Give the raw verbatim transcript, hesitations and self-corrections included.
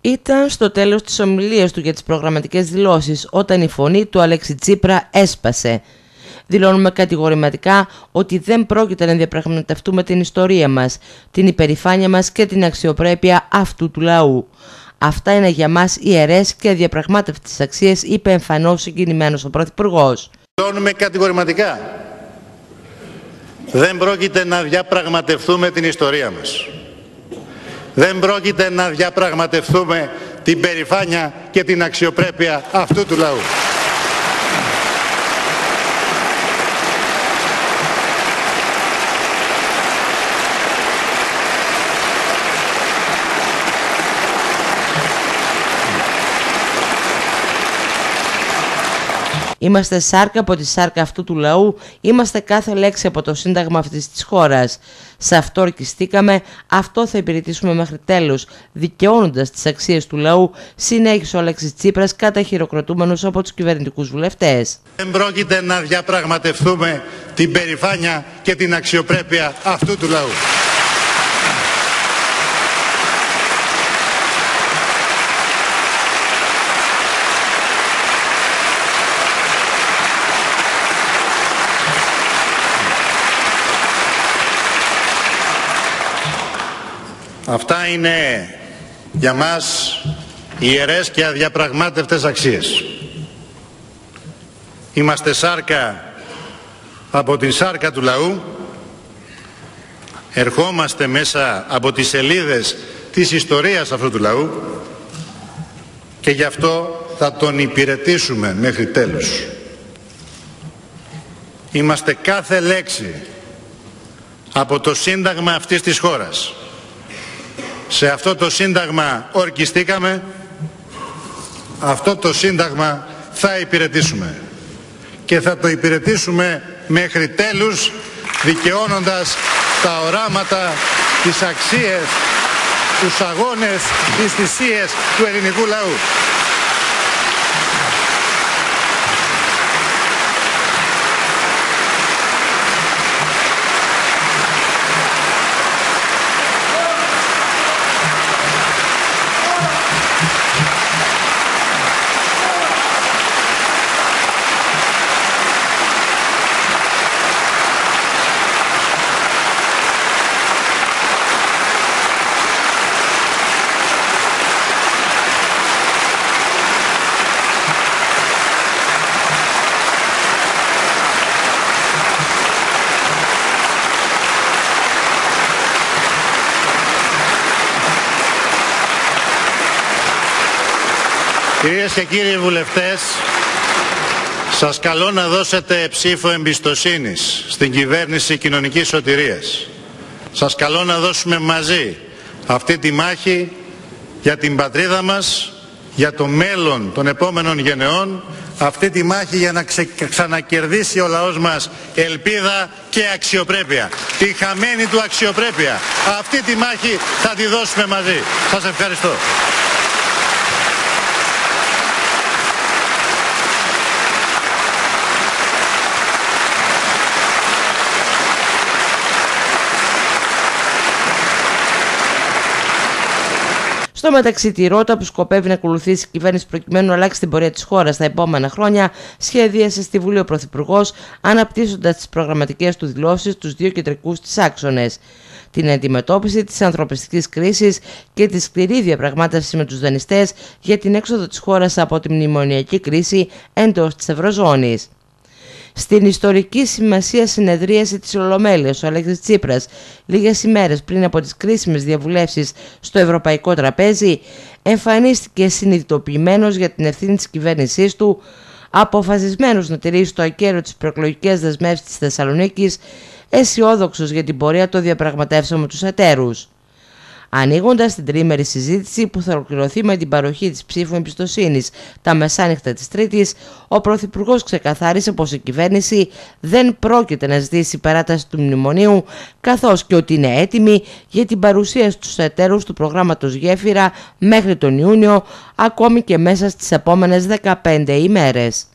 Ήταν στο τέλος της ομιλίας του για τις προγραμματικές δηλώσεις, όταν η φωνή του Αλέξη Τσίπρα έσπασε. Δηλώνουμε κατηγορηματικά ότι δεν πρόκειται να διαπραγματευτούμε την ιστορία μας, την υπερηφάνεια μας και την αξιοπρέπεια αυτού του λαού. Αυτά είναι για μας ιερές και αδιαπραγμάτευτες αξίες, είπε εμφανώς συγκινημένος ο Πρωθυπουργός. Δηλώνουμε κατηγορηματικά. Δεν πρόκειται να διαπραγματευτούμε την ιστορία μας. Δεν πρόκειται να διαπραγματευτούμε την περηφάνεια και την αξιοπρέπεια αυτού του λαού. Είμαστε σάρκα από τη σάρκα αυτού του λαού, είμαστε κάθε λέξη από το σύνταγμα αυτής της χώρας. Σε αυτό ορκιστήκαμε, αυτό θα υπηρετήσουμε μέχρι τέλους, δικαιώνοντας τις αξίες του λαού, συνέχισε ο Αλέξης Τσίπρας καταχειροκροτούμενος από τους κυβερνητικούς βουλευτές. Δεν πρόκειται να διαπραγματευτούμε την περηφάνεια και την αξιοπρέπεια αυτού του λαού. Αυτά είναι για μας ιερές και αδιαπραγμάτευτες αξίες. Είμαστε σάρκα από την σάρκα του λαού, ερχόμαστε μέσα από τις σελίδες της ιστορίας αυτού του λαού και γι' αυτό θα τον υπηρετήσουμε μέχρι τέλους. Είμαστε κάθε λέξη από το σύνταγμα αυτής της χώρας. Σε αυτό το σύνταγμα ορκιστήκαμε, αυτό το σύνταγμα θα υπηρετήσουμε και θα το υπηρετήσουμε μέχρι τέλους, δικαιώνοντας τα οράματα, τις αξίες, τους αγώνες, τις θυσίες του ελληνικού λαού. Κυρίες και κύριοι βουλευτές, σας καλώ να δώσετε ψήφο εμπιστοσύνης στην κυβέρνηση κοινωνικής σωτηρίας. Σας καλώ να δώσουμε μαζί αυτή τη μάχη για την πατρίδα μας, για το μέλλον των επόμενων γενεών, αυτή τη μάχη για να ξε... ξανακερδίσει ο λαός μας ελπίδα και αξιοπρέπεια. Τη χαμένη του αξιοπρέπεια. Αυτή τη μάχη θα τη δώσουμε μαζί. Σας ευχαριστώ. Στο μεταξύ, τη ρότα που σκοπεύει να ακολουθήσει η κυβέρνηση προκειμένου να αλλάξει την πορεία της χώρας τα επόμενα χρόνια, σχεδίασε στη Βουλή ο Πρωθυπουργός, αναπτύσσοντας τις προγραμματικές του δηλώσεις τους δύο κεντρικούς της άξονες: την αντιμετώπιση της ανθρωπιστικής κρίσης και τη σκληρή διαπραγμάτευση με τους δανειστές για την έξοδο της χώρας από τη μνημονιακή κρίση εντός της Ευρωζώνης. Στην ιστορική σημασία συνεδρίαση της Ολομέλειας, ο Αλέξης Τσίπρας, λίγες ημέρες πριν από τις κρίσιμες διαβουλεύσεις στο ευρωπαϊκό τραπέζι, εμφανίστηκε συνειδητοποιημένος για την ευθύνη της κυβέρνησής του, αποφασισμένος να τηρήσει το ακέραιο της προεκλογικές δεσμεύσεις της Θεσσαλονίκης, αισιόδοξος για την πορεία των διαπραγματεύσεων με τους εταίρους. Ανοίγοντας την τριήμερη συζήτηση που θα ολοκληρωθεί με την παροχή της ψήφου εμπιστοσύνης τα μεσάνυχτα της Τρίτης, ο Πρωθυπουργός ξεκαθάρισε πως η κυβέρνηση δεν πρόκειται να ζητήσει παράταση του μνημονίου, καθώς και ότι είναι έτοιμη για την παρουσία στους εταίρους του προγράμματος Γέφυρα μέχρι τον Ιούνιο, ακόμη και μέσα στις επόμενες δεκαπέντε ημέρες.